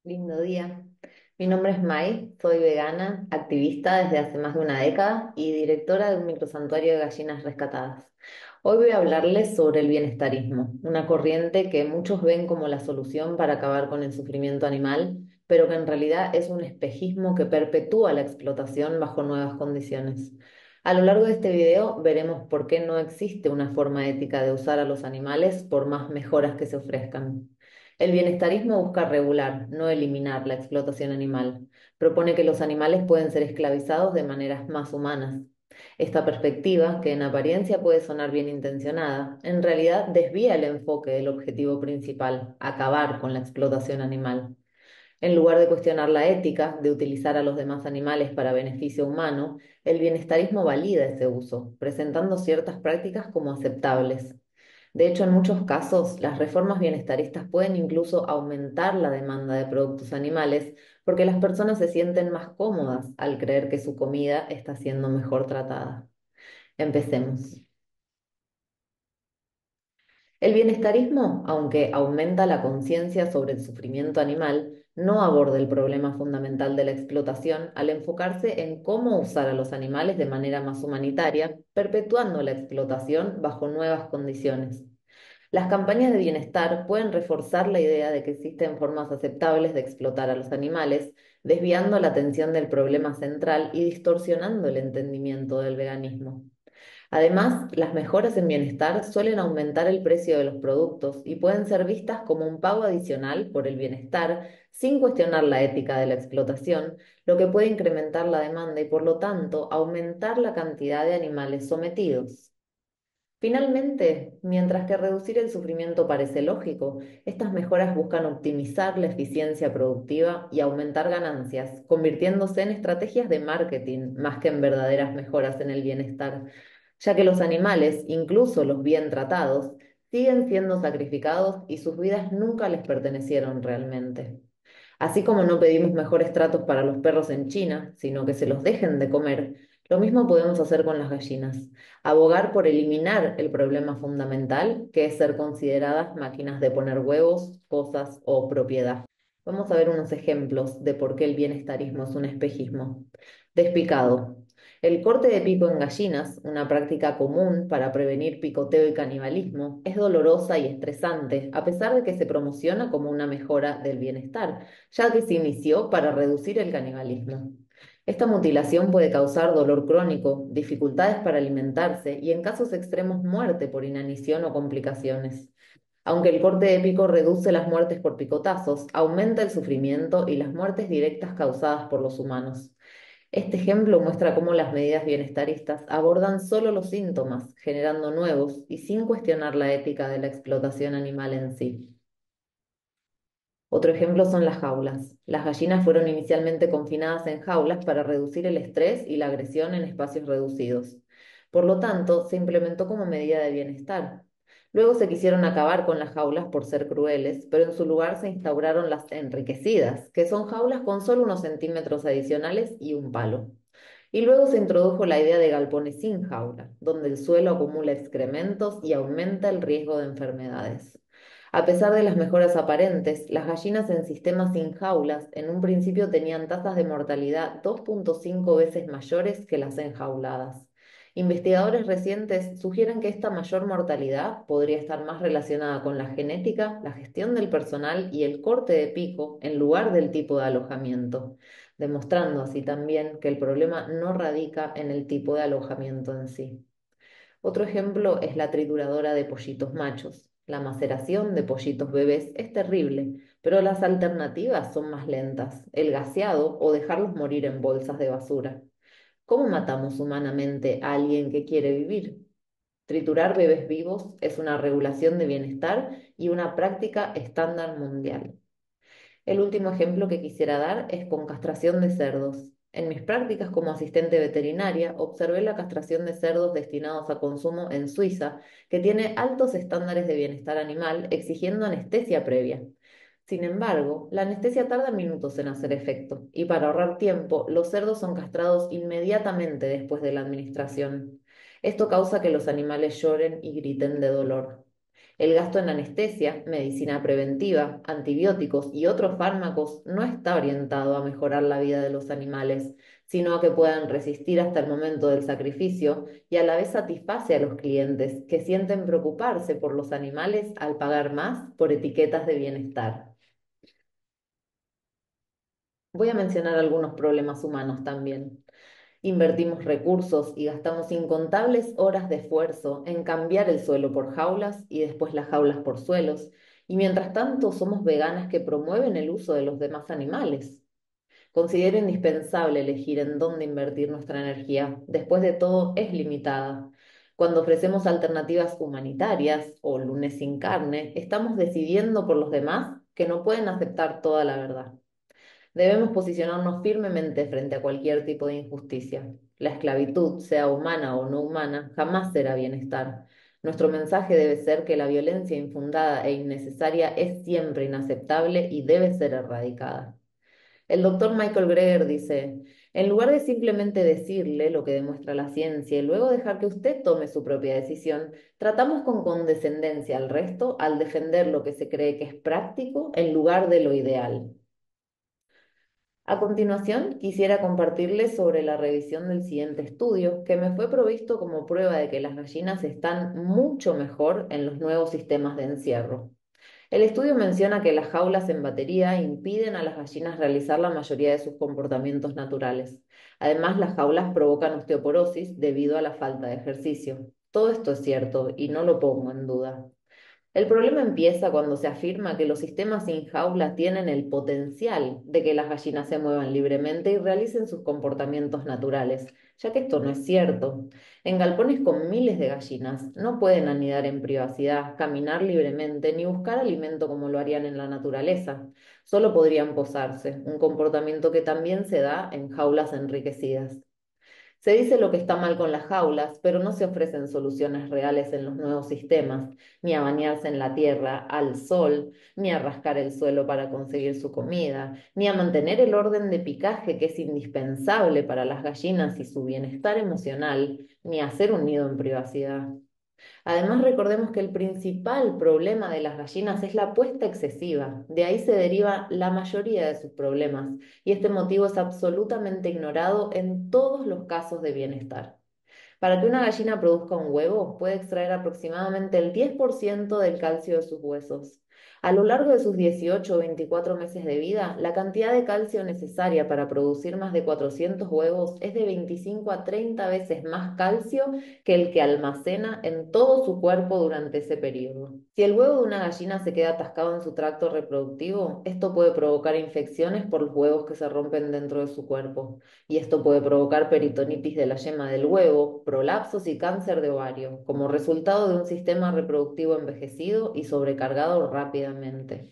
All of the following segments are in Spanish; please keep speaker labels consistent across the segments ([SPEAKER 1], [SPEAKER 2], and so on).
[SPEAKER 1] Lindo día. Mi nombre es Mai, soy vegana, activista desde hace más de una década y directora de un microsantuario de gallinas rescatadas. Hoy voy a hablarles sobre el bienestarismo, una corriente que muchos ven como la solución para acabar con el sufrimiento animal, pero que en realidad es un espejismo que perpetúa la explotación bajo nuevas condiciones. A lo largo de este video veremos por qué no existe una forma ética de usar a los animales por más mejoras que se ofrezcan. El bienestarismo busca regular, no eliminar la explotación animal. Propone que los animales pueden ser esclavizados de maneras más humanas. Esta perspectiva, que en apariencia puede sonar bien intencionada, en realidad desvía el enfoque del objetivo principal, acabar con la explotación animal. En lugar de cuestionar la ética de utilizar a los demás animales para beneficio humano, el bienestarismo valida ese uso, presentando ciertas prácticas como aceptables. De hecho, en muchos casos, las reformas bienestaristas pueden incluso aumentar la demanda de productos animales porque las personas se sienten más cómodas al creer que su comida está siendo mejor tratada. Empecemos. El bienestarismo, aunque aumenta la conciencia sobre el sufrimiento animal, no aborda el problema fundamental de la explotación al enfocarse en cómo usar a los animales de manera más humanitaria, perpetuando la explotación bajo nuevas condiciones. Las campañas de bienestar pueden reforzar la idea de que existen formas aceptables de explotar a los animales, desviando la atención del problema central y distorsionando el entendimiento del veganismo. Además, las mejoras en bienestar suelen aumentar el precio de los productos y pueden ser vistas como un pago adicional por el bienestar sin cuestionar la ética de la explotación, lo que puede incrementar la demanda y por lo tanto aumentar la cantidad de animales sometidos. Finalmente, mientras que reducir el sufrimiento parece lógico, estas mejoras buscan optimizar la eficiencia productiva y aumentar ganancias, convirtiéndose en estrategias de marketing más que en verdaderas mejoras en el bienestar, ya que los animales, incluso los bien tratados, siguen siendo sacrificados y sus vidas nunca les pertenecieron realmente. Así como no pedimos mejores tratos para los perros en China, sino que se los dejen de comer, lo mismo podemos hacer con las gallinas, abogar por eliminar el problema fundamental, que es ser consideradas máquinas de poner huevos, cosas o propiedad. Vamos a ver unos ejemplos de por qué el bienestarismo es un espejismo. Despicado. El corte de pico en gallinas, una práctica común para prevenir picoteo y canibalismo, es dolorosa y estresante, a pesar de que se promociona como una mejora del bienestar, ya que se inició para reducir el canibalismo. Esta mutilación puede causar dolor crónico, dificultades para alimentarse y en casos extremos muerte por inanición o complicaciones. Aunque el corte épico reduce las muertes por picotazos, aumenta el sufrimiento y las muertes directas causadas por los humanos. Este ejemplo muestra cómo las medidas bienestaristas abordan solo los síntomas, generando nuevos y sin cuestionar la ética de la explotación animal en sí. Otro ejemplo son las jaulas. Las gallinas fueron inicialmente confinadas en jaulas para reducir el estrés y la agresión en espacios reducidos. Por lo tanto, se implementó como medida de bienestar. Luego se quisieron acabar con las jaulas por ser crueles, pero en su lugar se instauraron las enriquecidas, que son jaulas con solo unos centímetros adicionales y un palo. Y luego se introdujo la idea de galpones sin jaula, donde el suelo acumula excrementos y aumenta el riesgo de enfermedades. A pesar de las mejoras aparentes, las gallinas en sistemas sin jaulas en un principio tenían tasas de mortalidad 2,5 veces mayores que las enjauladas. Investigadores recientes sugieren que esta mayor mortalidad podría estar más relacionada con la genética, la gestión del personal y el corte de pico en lugar del tipo de alojamiento, demostrando así también que el problema no radica en el tipo de alojamiento en sí. Otro ejemplo es la trituradora de pollitos machos. La maceración de pollitos bebés es terrible, pero las alternativas son más lentas, el gaseado o dejarlos morir en bolsas de basura. ¿Cómo matamos humanamente a alguien que quiere vivir? Triturar bebés vivos es una regulación de bienestar y una práctica estándar mundial. El último ejemplo que quisiera dar es con castración de cerdos. En mis prácticas como asistente veterinaria, observé la castración de cerdos destinados a consumo en Suiza, que tiene altos estándares de bienestar animal, exigiendo anestesia previa. Sin embargo, la anestesia tarda minutos en hacer efecto, y para ahorrar tiempo, los cerdos son castrados inmediatamente después de la administración. Esto causa que los animales lloren y griten de dolor. El gasto en anestesia, medicina preventiva, antibióticos y otros fármacos no está orientado a mejorar la vida de los animales, sino a que puedan resistir hasta el momento del sacrificio y a la vez satisface a los clientes que sienten preocuparse por los animales al pagar más por etiquetas de bienestar. Voy a mencionar algunos problemas humanos también. Invertimos recursos y gastamos incontables horas de esfuerzo en cambiar el suelo por jaulas y después las jaulas por suelos, y mientras tanto somos veganas que promueven el uso de los demás animales. Considero indispensable elegir en dónde invertir nuestra energía. Después de todo, es limitada. Cuando ofrecemos alternativas humanitarias o lunes sin carne, estamos decidiendo por los demás que no pueden aceptar toda la verdad. Debemos posicionarnos firmemente frente a cualquier tipo de injusticia. La esclavitud, sea humana o no humana, jamás será bienestar. Nuestro mensaje debe ser que la violencia infundada e innecesaria es siempre inaceptable y debe ser erradicada. El doctor Michael Greger dice, en lugar de simplemente decirle lo que demuestra la ciencia y luego dejar que usted tome su propia decisión, tratamos con condescendencia al resto al defender lo que se cree que es práctico en lugar de lo ideal. A continuación, quisiera compartirles sobre la revisión del siguiente estudio, que me fue provisto como prueba de que las gallinas están mucho mejor en los nuevos sistemas de encierro. El estudio menciona que las jaulas en batería impiden a las gallinas realizar la mayoría de sus comportamientos naturales. Además, las jaulas provocan osteoporosis debido a la falta de ejercicio. Todo esto es cierto y no lo pongo en duda. El problema empieza cuando se afirma que los sistemas sin jaula tienen el potencial de que las gallinas se muevan libremente y realicen sus comportamientos naturales, ya que esto no es cierto. En galpones con miles de gallinas no pueden anidar en privacidad, caminar libremente ni buscar alimento como lo harían en la naturaleza. Solo podrían posarse, un comportamiento que también se da en jaulas enriquecidas. Se dice lo que está mal con las jaulas, pero no se ofrecen soluciones reales en los nuevos sistemas, ni a bañarse en la tierra, al sol, ni a rascar el suelo para conseguir su comida, ni a mantener el orden de picaje que es indispensable para las gallinas y su bienestar emocional, ni a hacer un nido en privacidad. Además, recordemos que el principal problema de las gallinas es la puesta excesiva. De ahí se deriva la mayoría de sus problemas, y este motivo es absolutamente ignorado en todos los casos de bienestar. Para que una gallina produzca un huevo, puede extraer aproximadamente el 10% del calcio de sus huesos. A lo largo de sus 18 o 24 meses de vida, la cantidad de calcio necesaria para producir más de 400 huevos es de 25 a 30 veces más calcio que el que almacena en todo su cuerpo durante ese periodo. Si el huevo de una gallina se queda atascado en su tracto reproductivo, esto puede provocar infecciones por los huevos que se rompen dentro de su cuerpo, y esto puede provocar peritonitis de la yema del huevo, prolapsos y cáncer de ovario, como resultado de un sistema reproductivo envejecido y sobrecargado rápidamente.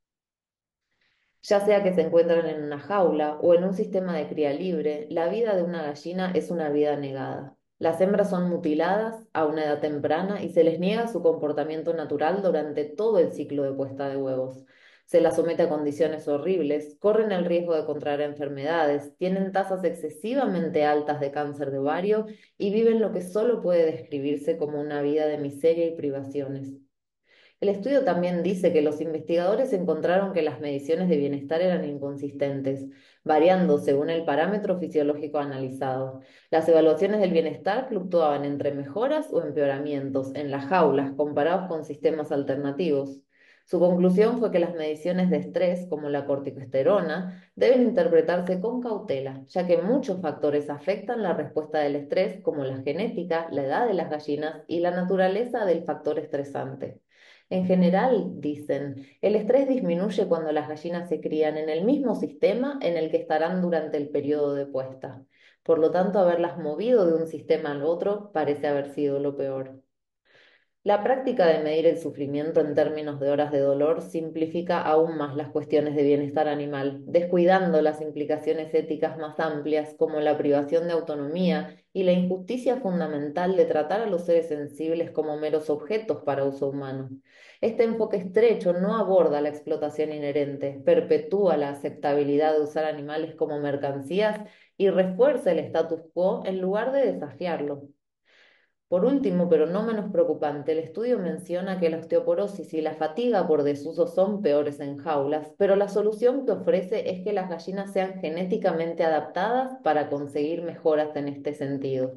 [SPEAKER 1] Ya sea que se encuentran en una jaula o en un sistema de cría libre, la vida de una gallina es una vida negada. Las hembras son mutiladas a una edad temprana y se les niega su comportamiento natural durante todo el ciclo de puesta de huevos. Se las somete a condiciones horribles, corren el riesgo de contraer enfermedades, tienen tasas excesivamente altas de cáncer de ovario y viven lo que solo puede describirse como una vida de miseria y privaciones. El estudio también dice que los investigadores encontraron que las mediciones de bienestar eran inconsistentes, variando según el parámetro fisiológico analizado. Las evaluaciones del bienestar fluctuaban entre mejoras o empeoramientos en las jaulas comparados con sistemas alternativos. Su conclusión fue que las mediciones de estrés, como la corticosterona, deben interpretarse con cautela, ya que muchos factores afectan la respuesta del estrés, como la genética, la edad de las gallinas y la naturaleza del factor estresante. En general, dicen, el estrés disminuye cuando las gallinas se crían en el mismo sistema en el que estarán durante el periodo de puesta. Por lo tanto, haberlas movido de un sistema al otro parece haber sido lo peor. La práctica de medir el sufrimiento en términos de horas de dolor simplifica aún más las cuestiones de bienestar animal, descuidando las implicaciones éticas más amplias como la privación de autonomía y la injusticia fundamental de tratar a los seres sensibles como meros objetos para uso humano. Este enfoque estrecho no aborda la explotación inherente, perpetúa la aceptabilidad de usar animales como mercancías y refuerza el status quo en lugar de desafiarlo. Por último, pero no menos preocupante, el estudio menciona que la osteoporosis y la fatiga por desuso son peores en jaulas, pero la solución que ofrece es que las gallinas sean genéticamente adaptadas para conseguir mejoras en este sentido.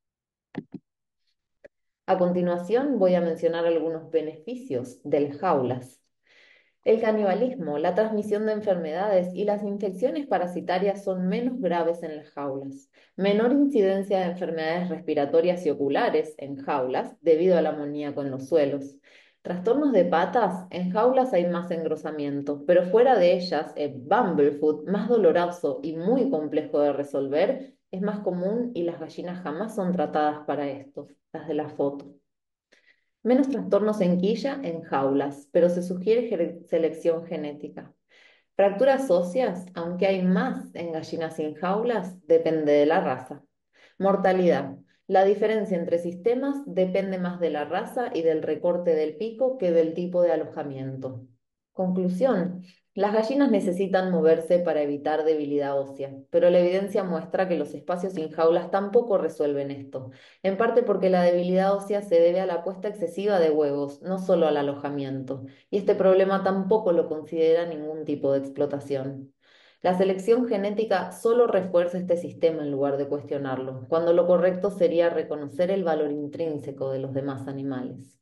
[SPEAKER 1] A continuación, voy a mencionar algunos beneficios de las jaulas. El canibalismo, la transmisión de enfermedades y las infecciones parasitarias son menos graves en las jaulas. Menor incidencia de enfermedades respiratorias y oculares en jaulas debido al amoníaco en los suelos. Trastornos de patas, en jaulas hay más engrosamiento, pero fuera de ellas, el bumblefoot, más doloroso y muy complejo de resolver, es más común y las gallinas jamás son tratadas para esto, las de la foto. Menos trastornos en quilla en jaulas, pero se sugiere selección genética. Fracturas óseas, aunque hay más en gallinas sin jaulas, depende de la raza. Mortalidad. La diferencia entre sistemas depende más de la raza y del recorte del pico que del tipo de alojamiento. Conclusión. Las gallinas necesitan moverse para evitar debilidad ósea, pero la evidencia muestra que los espacios sin jaulas tampoco resuelven esto, en parte porque la debilidad ósea se debe a la puesta excesiva de huevos, no solo al alojamiento, y este problema tampoco lo considera ningún tipo de explotación. La selección genética solo refuerza este sistema en lugar de cuestionarlo, cuando lo correcto sería reconocer el valor intrínseco de los demás animales.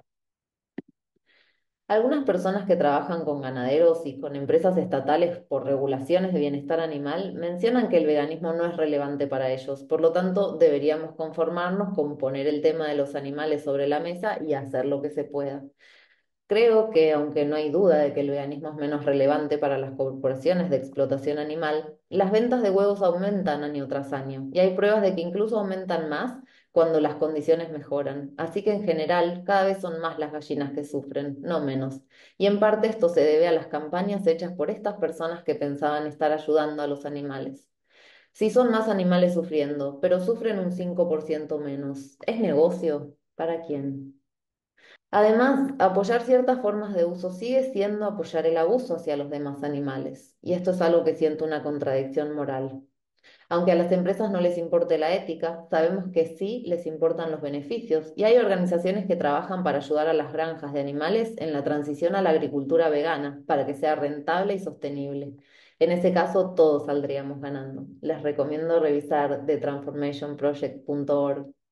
[SPEAKER 1] Algunas personas que trabajan con ganaderos y con empresas estatales por regulaciones de bienestar animal mencionan que el veganismo no es relevante para ellos, por lo tanto deberíamos conformarnos con poner el tema de los animales sobre la mesa y hacer lo que se pueda. Creo que, aunque no hay duda de que el veganismo es menos relevante para las corporaciones de explotación animal, las ventas de huevos aumentan año tras año y hay pruebas de que incluso aumentan más cuando las condiciones mejoran. Así que en general cada vez son más las gallinas que sufren, no menos. Y en parte esto se debe a las campañas hechas por estas personas que pensaban estar ayudando a los animales. Sí son más animales sufriendo, pero sufren un 5% menos. ¿Es negocio? ¿Para quién? Además, apoyar ciertas formas de uso sigue siendo apoyar el abuso hacia los demás animales, y esto es algo que siento una contradicción moral. Aunque a las empresas no les importe la ética, sabemos que sí les importan los beneficios, y hay organizaciones que trabajan para ayudar a las granjas de animales en la transición a la agricultura vegana, para que sea rentable y sostenible. En ese caso, todos saldríamos ganando. Les recomiendo revisar thetransformationproject.org.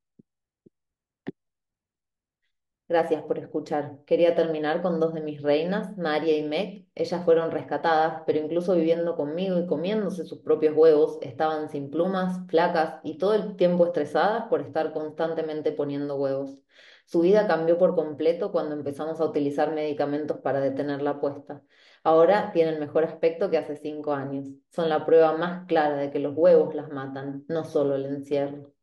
[SPEAKER 1] Gracias por escuchar. Quería terminar con dos de mis reinas, Maria y Meg. Ellas fueron rescatadas, pero incluso viviendo conmigo y comiéndose sus propios huevos, estaban sin plumas, flacas y todo el tiempo estresadas por estar constantemente poniendo huevos. Su vida cambió por completo cuando empezamos a utilizar medicamentos para detener la puesta. Ahora tienen mejor aspecto que hace 5 años. Son la prueba más clara de que los huevos las matan, no solo el encierro.